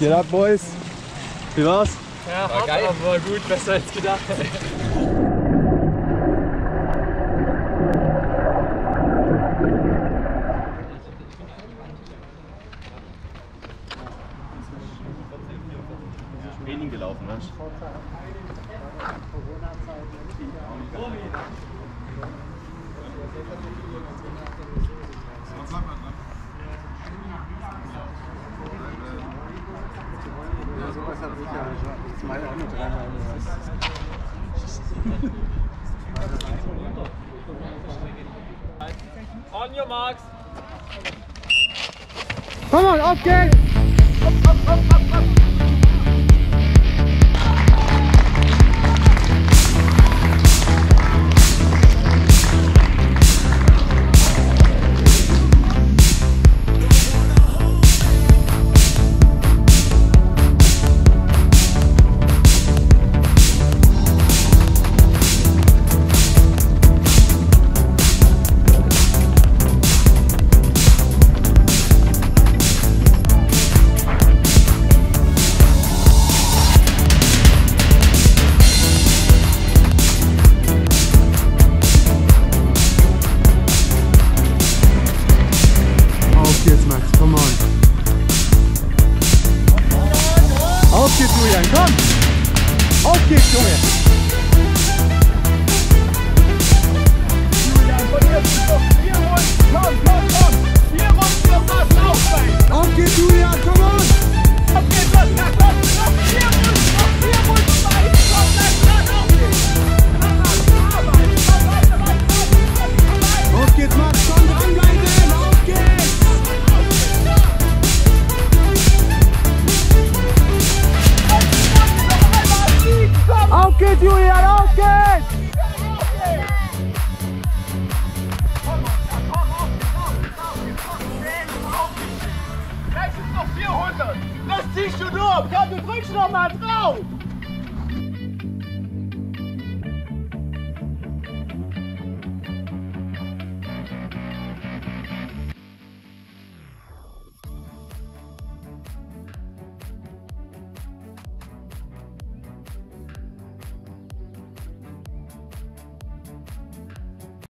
Geht ab, Boys. Wie war's? Ja, war geil. Aber war gut, besser als gedacht. Wenig gelaufen, ne? Ja, sowas habe ich ja zweimal auch nur dreimal. On your marks. Komm on, auf geht's! Auf geht's, Max, come on. Auf geht's, Julian, komm! Auf geht's, Junge! Julian, von hier sind noch 4 Runden. Komm! 4 Runden noch was aufsteigen. Auf geht's, Julian, come on! Auf geht's, los, noch 4 Runden, weiter. Komm, lass aufstehen. Auf geht's, Max, komm, dranbleiben! Auf geht's! Auf geht's, Julian, auf geht's! Gleich sind noch 400. Das ziehst du durch. Komm, du drückst noch mal drauf.